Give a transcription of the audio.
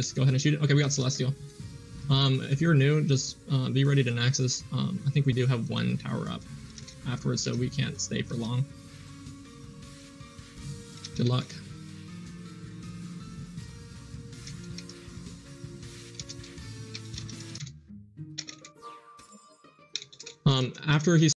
Just go ahead and shoot it. Okay, we got Celestial. If you're new, just be ready to Nexus. I think we do have one tower up afterwards, so we can't stay for long. Good luck. After he's